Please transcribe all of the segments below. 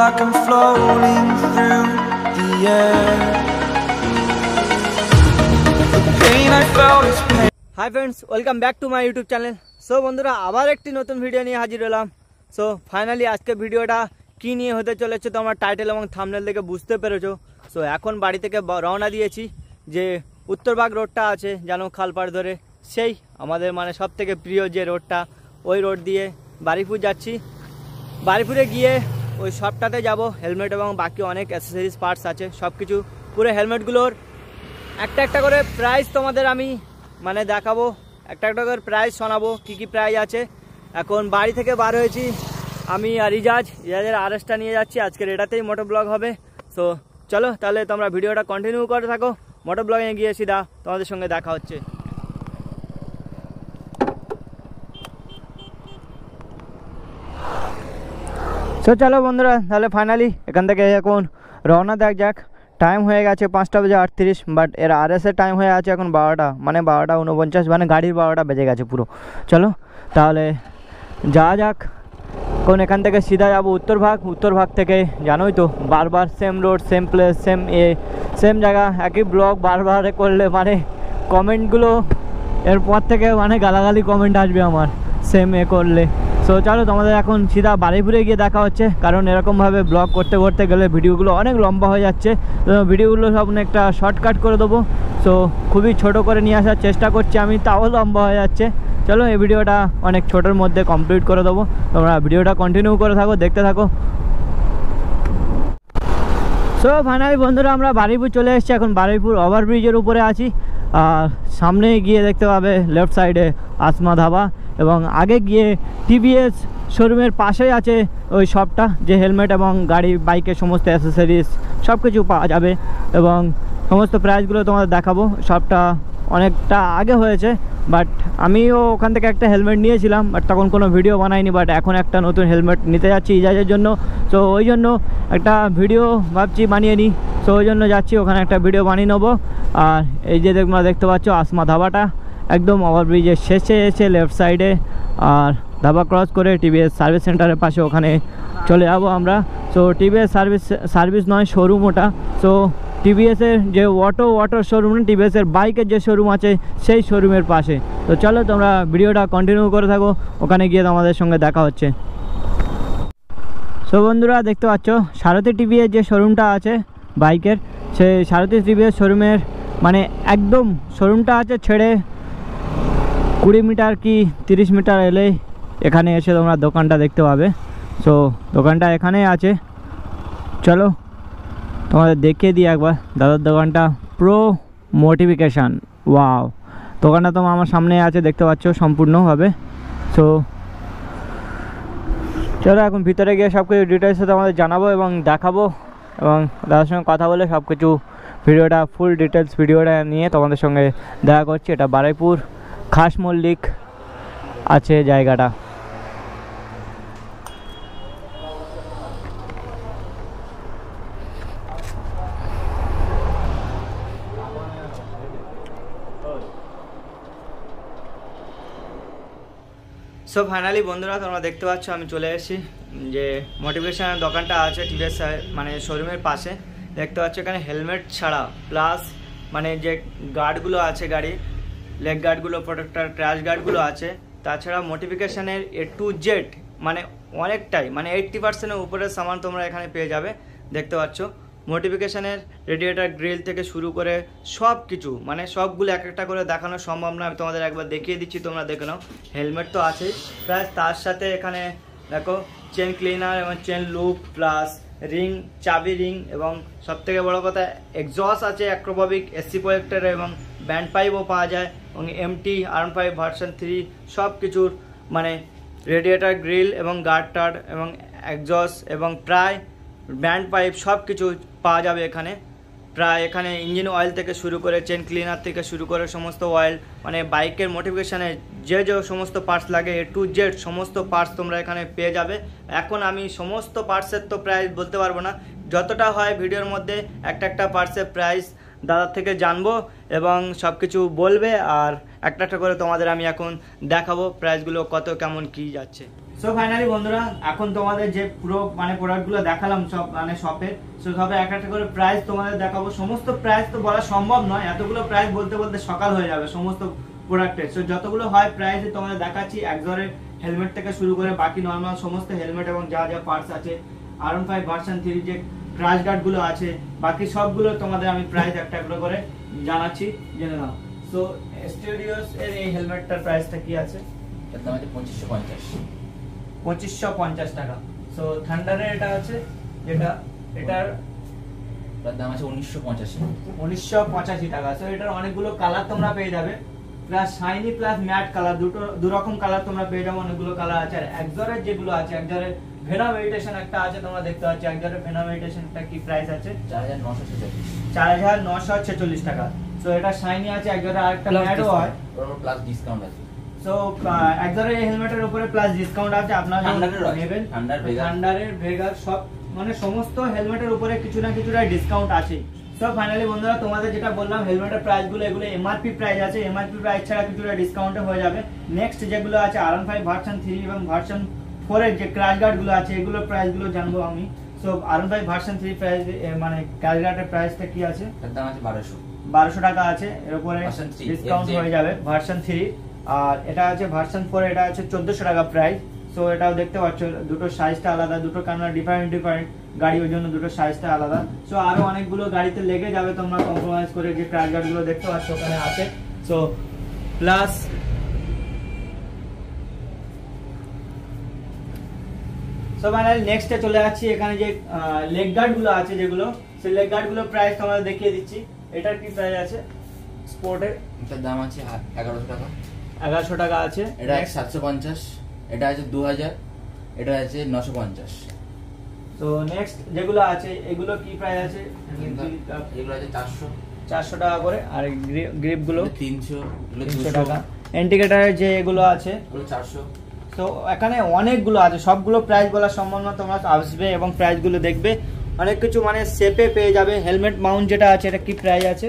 like I'm floating through the air. The pain I felt is pain. Hi friends, welcome back to my YouTube channel. So বন্ধুরা আবার একটি নতুন video নিয়ে হাজির হলাম। So finally আজকে ভিডিওটা কি নিয়ে হতে চলেছে তো আমার টাইটেল এবং থাম্বনেল দেখে বুঝতে পেরেছো। সো এখন বাড়ি থেকে রওনা দিয়েছি যে উত্তরবাগ রোডটা আছে জানো খালপাড় ধরে, সেই আমাদের মানে সব থেকে প্রিয় যে রোডটা, ওই রোড দিয়ে বারুইপুর যাচ্ছি। বারুইপুরে গিয়ে ওই শপটাতে যাব, হেলমেট এবং বাকি অনেক অ্যাসেসরিজ পার্টস আছে সব কিছু, পুরো হেলমেটগুলোর একটা একটা করে প্রাইস তোমাদের আমি মানে দেখাবো, একটা একটা করে প্রাইস শোনাবো কী কী প্রাইস আছে। এখন বাড়ি থেকে বার হয়েছি আমি আর রিজাজের আরএসটা নিয়ে যাচ্ছি, আজকের এটাতেই মোটর ব্লগ হবে। সো চলো তাহলে তোমরা ভিডিওটা কন্টিনিউ করে থাকো, মোটর ব্লগে গিয়ে সিধা তোমাদের সঙ্গে দেখা হচ্ছে। সো চলো বন্ধুরা তাহলে ফাইনালি এখান থেকে এখন রওনা দেখ যাক। টাইম হয়ে গেছে 5:38, বাট এর আরএসের টাইম হয়ে আছে এখন 12টা, মানে 12:49, মানে গাড়ির 12টা বেজে গেছে পুরো। চলো তাহলে যাওয়া যাক। কোন এখান থেকে সিধা যাবো উত্তরভাগ থেকে জানোই তো বারবার same road, same place, same জায়গা, একই ব্লগ বারবার করলে মানে কমেন্টগুলো এরপর থেকে মানে গালাগালি কমেন্ট আসবে আমার সেম করলে। সো চলো তোমাদের এখন সিধা বারুইপুরে গিয়ে দেখা হচ্ছে, কারণ এরকমভাবে ব্লগ করতে গেলে ভিডিওগুলো অনেক লম্বা হয়ে যাচ্ছে। তো ভিডিওগুলো সব একটা শর্টকাট করে দেবো। সো খুবই ছোট করে নিয়ে আসার চেষ্টা করছি আমি, তাও লম্বা হয়ে যাচ্ছে। চলো এই ভিডিওটা অনেক ছোটোর মধ্যে কমপ্লিট করে দেবো, তোমরা ভিডিওটা কন্টিনিউ করে থাকো, দেখতে থাকো। সো ফাইনালি বন্ধুরা আমরা বারুইপুর চলে এসেছি, এখন বারুইপুর ওভারব্রিজের উপরে আছি। আর সামনে গিয়ে দেখতে পাবে লেফট সাইডে আসমা ধাবা, এবং আগে গিয়ে টিভিএস শোরুমের পাশেই আছে ওই শপটা, যে হেলমেট এবং গাড়ি বাইকের সমস্ত অ্যাসেসরিজ সব কিছু পাওয়া যাবে, এবং সমস্ত প্রাইসগুলো তোমাদের দেখাবো। শপটা অনেকটা আগে হয়েছে, বাট আমিও ওখান থেকে একটা হেলমেট নিয়েছিলাম, বাট তখন কোনো ভিডিও বানাইনি। বাট এখন একটা নতুন হেলমেট নিতে যাচ্ছি ইজাজের জন্য, সো ওই জন্য একটা ভিডিও ভাবছি বানিয়ে নিই। সো ওই জন্য যাচ্ছি, ওখানে একটা ভিডিও বানিয়ে নেবো। আর এই যে তোমরা দেখতে পাচ্ছ আসমা ধাবাটা একদম ওভারব্রিজের শেষে এসে লেফট সাইডে, আর ধাবা ক্রস করে টিভিএস সার্ভিস সেন্টারের পাশে ওখানে চলে যাবো আমরা। সো টিভিএস সার্ভিস নয়, শোরুম ওটা। সো টিভিএসের যে অটো শোরুম, টিভিএসের বাইকের যে শোরুম আছে সেই শোরুমের পাশে। তো চলো তোমরা ভিডিওটা কন্টিনিউ করে থাকো, ওখানে গিয়ে তোমাদের সঙ্গে দেখা হচ্ছে। সো বন্ধুরা দেখতে পাচ্ছ সারথি টিভিএস যে শোরুমটা আছে বাইকের, সেই সারথি টিভিএস শোরুমের মানে একদম শোরুমটা আছে ছেড়ে 20 মিটার কি 30 মিটার এলেই এখানে এসে তোমরা দোকানটা দেখতে পাবে। সো দোকানটা এখানেই আছে, চলো তোমাদের দেখিয়ে দিই একবার দাদার দোকানটা, প্রো মডিফিকেশান। ওয়াও, দোকানটা তোমার আমার সামনে আছে দেখতে পাচ্ছ সম্পূর্ণভাবে। সো চলো এখন ভিতরে গিয়ে সব কিছু ডিটেলসে তোমাদের জানাবো এবং দেখাবো, এবং দাদার সঙ্গে কথা বলে সব কিছু ভিডিওটা ফুল ডিটেলস ভিডিওটা নিয়ে তোমাদের সঙ্গে দেখা করছি। এটা বারুইপুর খাসমল্লিক আছে জায়গাটা। সো ফাইনালি বন্ধুরা তোমরা দেখতে পাচ্ছ আমি চলে এসেছি যে মোটিভেশনের দোকানটা আছে টিভিএস মানে শোরুমের পাশে। দেখতে পাচ্ছ এখানে হেলমেট ছাড়া প্লাস মানে যে গার্ডগুলো আছে গাড়ি, লেগ গার্ডগুলো, প্রোটেক্টর, ক্র্যাশ গার্ডগুলো আছে, তাছাড়া মডিফিকেশানের A to Z মানে অনেকটাই মানে 80%-এর উপরের সামান তোমরা এখানে পেয়ে যাবে। দেখতে পাচ্ছ মডিফিকেশানের রেডিয়েটার গ্রিল থেকে শুরু করে সব কিছু, মানে সবগুলো এক একটা করে দেখানো সম্ভব না, আমি তোমাদের একবার দেখিয়ে দিচ্ছি, তোমরা দেখে নাও। হেলমেট তো আছেই, প্লাস তার সাথে এখানে দেখো চেন ক্লিনার এবং চেন লুপ, প্লাস রিং, চাবি রিং, এবং সবথেকে বড় কথা এক্সস্ট আছে অ্যাক্রোববিক, এসি প্রজেক্টর এবং ব্যান্ড পাইপও পাওয়া যায়, এবং MT R5 ভার্সন 3 সব কিছুর মানে রেডিয়েটার গ্রিল এবং গার্ড টার্ড এবং এক্সস্ট এবং প্রায় ব্যান্ড পাইপ সব কিছু পাওয়া যাবে এখানে। প্রায় এখানে ইঞ্জিন অয়েল থেকে শুরু করে চেন ক্লিনার থেকে শুরু করে সমস্ত অয়েল, মানে বাইকের মোটিভেশনে যে সমস্ত পার্টস লাগে A to Z সমস্ত পার্টস তোমরা এখানে পেয়ে যাবে। এখন আমি সমস্ত পার্টসের তো প্রাইস বলতে পারবো না, যতটা হয় ভিডিওর মধ্যে একটা একটা পার্টসের প্রাইস দাদার থেকে জানবো এবং সব কিছু বলবে, আর একটা একটা করে তোমাদের আমি এখন দেখাবো প্রাইসগুলো কত কেমন কি যাচ্ছে। সো ফাইনালি বন্ধুরা, এখন তোমাদের যে পুরো মানে প্রোডাক্টগুলো দেখালাম সব মানে শপে, সো সবে একটা একটা করে প্রাইস তোমাদের দেখাবো। সমস্ত প্রাইস তো বলা সম্ভব নয়, এতগুলো প্রাইস বলতে বলতে সকাল হয়ে যাবে সমস্ত প্রোডাক্টের। সো যতগুলো হয় প্রাইসে তোমাদের দেখাচ্ছি, একজনের হেলমেট থেকে শুরু করে বাকি নর্মাল সমস্ত হেলমেট এবং যা যা পার্টস আছে, R15 ভার্সন 3 যে ক্রাশ গার্ড গুলো আছে, বাকি সবগুলো তোমাদের আমি প্রাইস একটা একটা করে জানাচ্ছি, জেনে নাও। সো স্টুডিওস এর এই হেলমেটটার প্রাইসটা কি আছে? এর দাম আছে 2550 টাকা। সো থান্ডারের এটা আছে, যেটা এটার দাম আছে 1985 টাকা। সো এটার অনেকগুলো কালার তোমরা পেয়ে যাবে, plus shiny plus matte colour, দু রকম কালার তোমরা পেয়ে যাবে, অনেকগুলো কালার আছে। আর একজরের যেগুলো আছে, একজরের ভেনা মেডিটেশন একটা আছে, তোমরা দেখতে পাচ্ছ একজরের ভেনা মেডিটেশনটা কি প্রাইস আছে? 4946 টাকা। সো এটা শাইনি আছে, একজরের আরেকটা ম্যাটও হয়, প্লাস ডিসকাউন্ট আছে। সো একজরের এই হেলমেটের উপরে প্লাস ডিসকাউন্ট আছে, আপনারা নেবেন। থান্ডারের ভেগার সব মানে সমস্ত হেলমেটের উপরে কিছু না কিছুটা ডিসকাউন্ট আছে। সো ফাইনালি বন্ধুরা, তোমাদের যেটা বললাম হেলমেটের প্রাইস গুলো, এগুলো এমআরপি প্রাইস আছে, এমআরপি প্রাইস ছাড়া কিছুটা ডিসকাউন্টে হয়ে যাবে। নেক্সট যেগুলো আছে R15 ভার্সন 3 এবং ভার্সন 4 এর যে ক্র্যাশ গার্ড গুলো আছে, এগুলোর প্রাইস গুলো জানবো আমি। সো R15 ভার্সন 3 প্রাইস মানে ক্র্যাশ গার্ডের প্রাইসটা কি আছে? এর দাম আছে 1200 টাকা আছে, এর উপরে ডিসকাউন্ট হয়ে যাবে ভার্সন 3। আর এটা আছে ভার্সন 4, এটা আছে 1400 টাকা প্রাইস। সো এটাও দেখতে পাচ্ছ দুটো সাইজটা আলাদা, দুটো কারণ ডিফারেন্ট গাড়ি, ওই জন্য দুটো সাইজটা আলাদা। সো আরো অনেকগুলো গাড়িতে লেগে যাবে, তোমরা কম্প্রোমাইজ করে যে ক্র্যাশ গার্ড গুলো দেখতে পাচ্ছ ওখানে আছে। সো প্লাস সো ফাইনালি নেক্সটে চলে যাচ্ছি, এখানে যে লেগ গার্ড গুলো আছে যেগুলো, সেই লেগ গার্ড গুলো প্রাইস তোমাদের দেখিয়ে দিচ্ছি। এটার কি প্রাইস আছে? স্পোর্টের এটার দাম আছে 1100 টাকা। 1100 টাকা আছে। এটা 750, এটা আছে 2000, এটা আছে 950। তো নেক্সট যেগুলো আছে এগুলো কি প্রাইস আছে? এগুলো আছে 400 টাকা করে। আর গ্রিপ গুলো 300 টাকা। ইন্ডিকেটরের যে এগুলো আছে এগুলো 400। তো এখানে অনেকগুলো আছে, সবগুলো প্রাইস বলা সম্ভব না, তোমরা আসবে এবং প্রাইস গুলো দেখবে। অনেক কিছু মানে শেপে পেয়ে যাবে। হেলমেট মাউন্ট যেটা আছে, এটা কি প্রাইস আছে?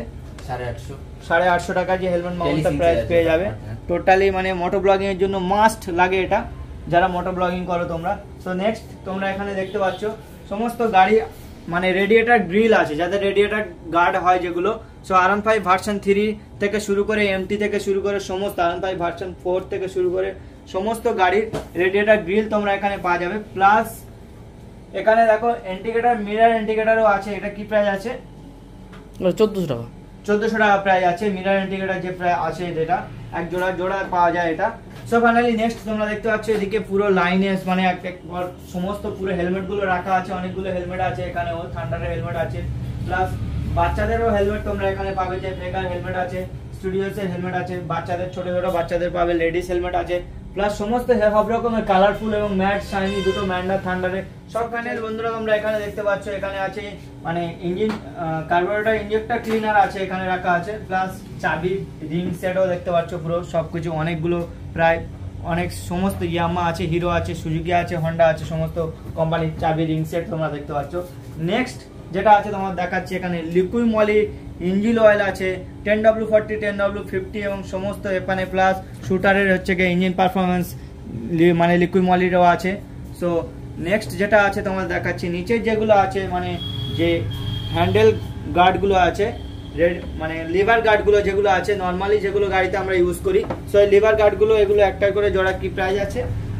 850 টাকা যে হেলমেট মাউন্টটা প্রাইস পেয়ে যাবে। টোটালি মানে মোটো ব্লগিং এর জন্য মাস্ট লাগে এটা, যারা মোটো ব্লগিং করো তোমরা। সো নেক্সট তোমরা এখানে দেখতে পাচ্ছ সমস্ত গাড়ি মানে রেডিয়েটর গ্রিল আছে, যাদের রেডিয়েটর গার্ড হয় যেগুলো। সো R15 ভার্সন 3 থেকে শুরু করে এমটি থেকে শুরু করে সমস্ত R15 ভার্সন 4 থেকে শুরু করে সমস্ত গাড়ির রেডিয়েটর গ্রিল তোমরা এখানে পাওয়া যাবে। প্লাস এখানে দেখো ইন্ডিকেটর, মিরর ইন্ডিকেটরও আছে। এটা কি প্রাইস আছে? 1400 টাকা। 1400 টাকা প্রাইস আছে। মিরর ইন্ডিকেটর যে প্রাইস আছে, যেটা এক জোড়া পাওয়া যায় এটা। সো ফাইনালি নেক্সট তোমরা দেখতে পাচ্ছ এদিকে পুরো লাইনে মানে একবার সমস্ত পুরো হেলমেট গুলো রাখা আছে, অনেকগুলো হেলমেট আছে এখানে। ও থান্ডারের হেলমেট আছে, প্লাস বাচ্চাদেরও হেলমেট তোমরা এখানে পাবে, যে বেকার হেলমেট আছে, স্টুডিওস এর হেলমেট আছে, বাচ্চাদের ছোট ছোট বাচ্চাদের পাবে, লেডিস হেলমেট আছে, প্লাস সমস্ত সব রকমের কালারফুল এবং ম্যাট শাইনি দুটো ম্যান্ডার থান্ডারে সব। ফাইনাল বন্ধুরা তোমরা এখানে দেখতে পাচ্ছ, এখানে আছে মানে ইঞ্জিন কার্বোরেটর ইঞ্জেক্টর ক্লিনার আছে এখানে রাখা আছে, প্লাস চাবি রিং সেটও দেখতে পাচ্ছ। পুরো সবকিছু অনেকগুলো প্রায় অনেক সমস্ত ইয়ামা আছে, হিরো আছে, সুজুকি আছে, হন্ডা আছে, সমস্ত কোম্পানির চাবি রিং সেট তোমরা দেখতে পাচ্ছ। নেক্সট যেটা আছে তোমার দেখাচ্ছি, এখানে লিকুইড মলি ইঞ্জিন অয়েল আছে, 10W40 10W50 এবং সমস্ত এখানে প্লাস শুটারের হচ্ছে গিয়ে ইঞ্জিন পারফরমেন্স মানে লিকুইড মলিরও আছে। সো নেক্সট যেটা আছে তোমার দেখাচ্ছি, নিচে যেগুলো আছে মানে যে হ্যান্ডেল গার্ডগুলো আছে, মানে লিভার গার্ডগুলো যেগুলো আছে নর্মালি যেগুলো গাড়িতে আমরা ইউজ করি। সো এই লিভার গার্ডগুলো এগুলো একটা করে জোড়া কি প্রাইস আছে?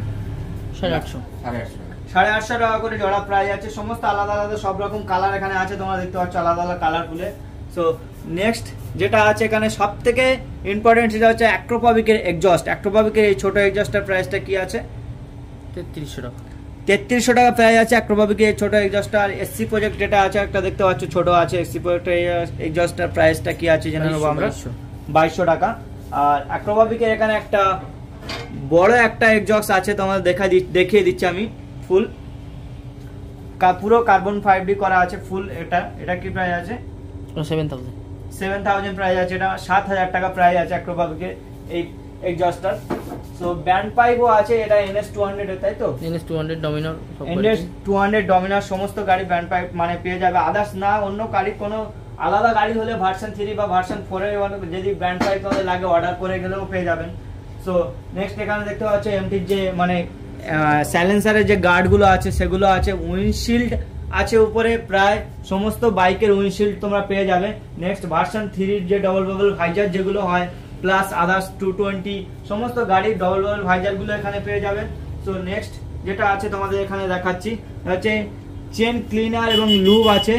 850 টাকা করে জোড়া প্রাইস আছে। সমস্ত আলাদা আলাদা সব রকম কালার এখানে আছে, তোমরা দেখতে পাচ্ছ আলাদা আলাদা কালারফুলে। সো নেক্সট যেটা আছে এখানে সব থেকে ইম্পর্টেন্ট, সেটা হচ্ছে অ্যাক্রোপাবিকের এক্সজস্ট। অ্যাক্রোপাবিকের এই ছোট এক্সজস্টের প্রাইসটা কি আছে? 3300 টাকা। 3300 টাকা প্রাইস আছে অ্যাক্রোপাবিকের ছোট এক্সজস্টটা। আর এসসি প্রজেক্ট যেটা আছে একটা দেখতে পাচ্ছ ছোট আছে, এসসি প্রজেক্টের এক্সজস্টটার প্রাইসটা কি আছে জেনে নেবো আমরা। 2200 টাকা। আর অ্যাক্রোপাবিকের এখানে একটা বড় একটা এক্সজস্ট আছে, তোমাদের দেখিয়ে দিচ্ছি আমি। ফুল পুরো কার্বন 5D করা আছে ফুল। এটা কি প্রাইস আছে? 7000 প্রাইস আছে। এটা 7000 টাকা প্রাইস আছে অ্যাক্রোপাবিকের এই এক্সজস্টার। সো ব্যান্ড পাইপও আছে, এটা NS200 এর, তাই তো? NS200 ডমিনার, NS200 ডমিনার সমস্ত গাড়ি ব্যান্ড পাইপ মানে পেয়ে যাবে। আদার্স না অন্য গাড়ি কোনো আলাদা গাড়ি হলে ভার্সন 3 বা ভার্সন 4 এর যদি ব্যান্ড পাইপ তোমাদের লাগে অর্ডার করে গেলেও পেয়ে যাবেন। সো নেক্সট এখানে দেখতে পাচ্ছ এমটির যে মানে সাইলেন্সারের যে গার্ডগুলো আছে সেগুলো আছে, উইন্ডশিল্ড আছে উপরে, প্রায় সমস্ত বাইকের উইন্ডশিল্ড তোমরা পেয়ে যাবে। নেক্সট ভার্সন 3 যে ডবল বাবল ভাইজার যেগুলো হয়, প্লাস আদার্স 220 সমস্ত গাড়ির ডবল বাবল ভাইজারগুলো এখানে পেয়ে যাবে। সো নেক্সট যেটা আছে তোমাদের এখানে দেখাচ্ছি হচ্ছে চেন ক্লিনার এবং লুব আছে,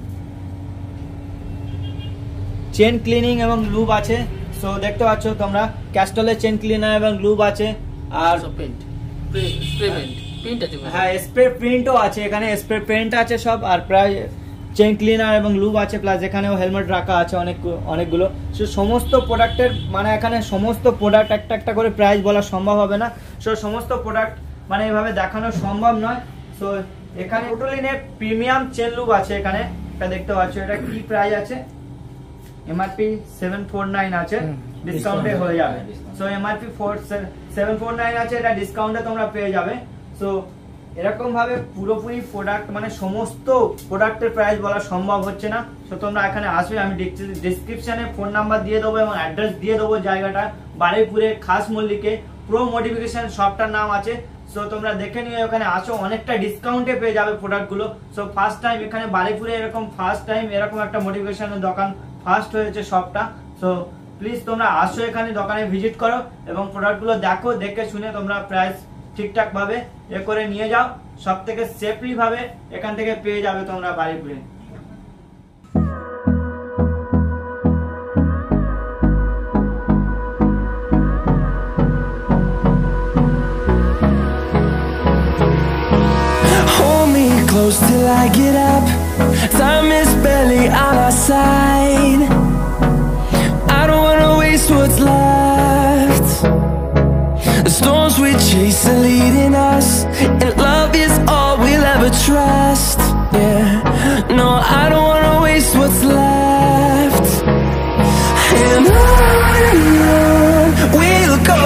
চেন ক্লিনিং এবং লুব আছে। সো দেখতে পাচ্ছ তোমরা ক্যাস্টলের চেন ক্লিনার এবং লুব আছে। আর পেন্ট স্প্রে পেন্ট আছে, হ্যাঁ স্প্রে প্রিন্টও আছে এখানে, স্প্রে পেন্ট আছে সব, আর প্রায় চেন ক্লিনার এবং লুব আছে, প্লাস এখানেও হেলমেট রাখা আছে অনেকগুলো। সো সমস্ত প্রোডাক্টের মানে এখানে সমস্ত প্রোডাক্ট একটা একটা করে প্রাইস বলা সম্ভব হবে না। সো সমস্ত প্রোডাক্ট মানে এভাবে দেখানো সম্ভব নয়। সো এখানে টোটালিনের প্রিমিয়াম চেন লুব আছে এখানে, এটা দেখতে পাচ্ছ। এটা কি প্রাইস আছে? এমআরপি 749 আছে, ডিসকাউন্টে হয়ে যাবে। সো এমআরপি 749 আছে, এটা ডিসকাউন্টে তোমরা পেয়ে যাবে। সো এরকম ভাবে পুরোপুরি প্রোডাক্ট মানে সমস্ত প্রোডাক্টের প্রাইস বলা সম্ভব হচ্ছে না। সো তোমরা এখানে আসবে, আমি ডিসক্রিপশনে ফোন নাম্বার দিয়ে দেবো এবং অ্যাড্রেস দিয়ে দেবো। জায়গাটা বারুইপুরে খাসমল্লিকে প্রো মডিফিকেশন শপটার নাম আছে। সো তোমরা দেখে নিও, ওখানে আসো, অনেকটা ডিসকাউন্টে পেয়ে যাবে প্রোডাক্টগুলো। সো ফার্স্ট টাইম এখানে বারুইপুরে এরকম ফার্স্ট টাইম এরকম একটা মডিফিকেশনের দোকান ফার্স্ট হয়েছে শপটা। সো প্লিজ তোমরা আসো, এখানে দোকানে ভিজিট করো এবং প্রোডাক্টগুলো দেখো, দেখে শুনে তোমরা প্রাইস ঠিকঠাক ভাবে এ করে নিয়ে যাও। সব থেকে সেফলি ভাবে এখান থেকে পেয়ে যাবে তোমরা বারুইপুরে। Close till I get up. Time is barely on our side. I don't wanna waste what's left. The storms we chase are leading us, and love is all we'll ever trust. Yeah, no, I don't wanna waste what's left. And on we'll go,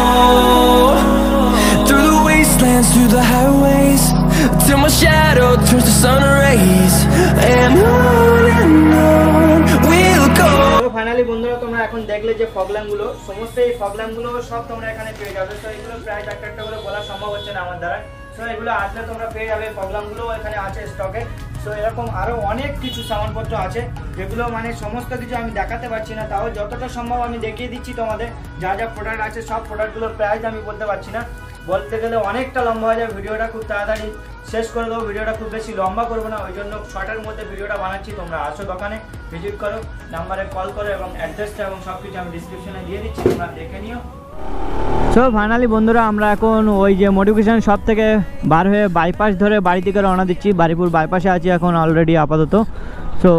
through the wastelands, through the highways, till my shadow turns to sun rays. And on we'll go. Finally বন্ধুরা তোমরা এখন দেখলে যে ফগল্যাম্প গুলো, সমস্ত এই ফগল্যাম্প গুলো সব তোমরা এখানে পেয়ে যাবে। তো এগুলো প্রায় একটা একটা করে বলা সম্ভব হচ্ছে না আমার দ্বারা। তো এগুলো আসলে তোমরা পেয়ে যাবে, ফগল্যাম্প গুলো এখানে আছে স্টকে। তো এরকম আরো অনেক কিছু সামানপত্র আছে যেগুলো মানে সমস্ত কিছু আমি দেখাতে পারছি না, তাও যতটা সম্ভব আমি দেখিয়ে দিচ্ছি তোমাদের। যা যা প্রোডাক্ট আছে সব প্রোডাক্টগুলোর প্রাইস আমি বলতে পারছি না, বলতে গেলে অনেকটা লম্বা হয়ে যাবে ভিডিওটা। খুব তাড়াতাড়ি শেষ করে দেবো ভিডিওটা, খুব বেশি লম্বা করবো না, ওই জন্য শর্টের মধ্যে ভিডিওটা বানাচ্ছি। তোমরা আসো দোকানে, ভিজিট করো, নাম্বারে কল করো এবং অ্যাড্রেসটা এবং সব কিছু আমি ডিসক্রিপশনে দিয়ে দিচ্ছি, তোমরা দেখে নিও। সো ফাইনালি বন্ধুরা আমরা এখন ওই যে মডিফিকেশন শপ থেকে বার হয়ে বাইপাস ধরে বাড়ি থেকে রওনা দিচ্ছি। বারুইপুর বাইপাসে আছি এখন অলরেডি আপাতত। সো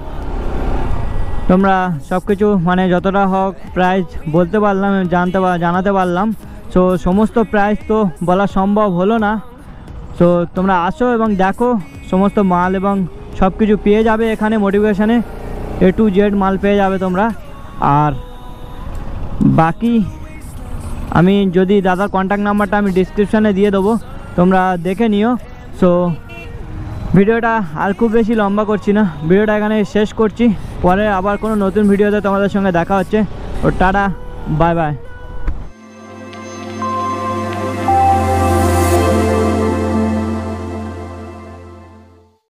তোমরা সব কিছু মানে যতটা হোক প্রাইস বলতে পারলাম, জানাতে পারলাম। সো সমস্ত প্রাইস তো বলা সম্ভব হলো না। সো তোমরা আসো এবং দেখো, সমস্ত মাল এবং সব কিছু পেয়ে যাবে এখানে মডিফিকেশানে, A to Z মাল পেয়ে যাবে তোমরা। আর বাকি আমি যদি দাদার কন্ট্যাক্ট নাম্বারটা আমি ডিসক্রিপশানে দিয়ে দেবো, তোমরা দেখে নিও। সো ভিডিওটা আর খুব বেশি লম্বা করছি না, ভিডিওটা এখানে শেষ করছি। পরে আবার কোনো নতুন ভিডিওতে তোমাদের সঙ্গে দেখা হচ্ছে। ও টাটা, বাই বাই।